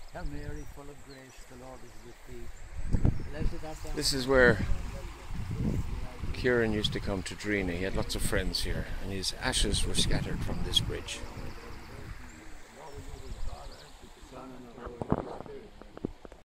Hail Mary, full of grace, the Lord is with thee. Blessed art thou. This is where Ciaran used to come to Drina. He had lots of friends here, and his ashes were scattered from this bridge.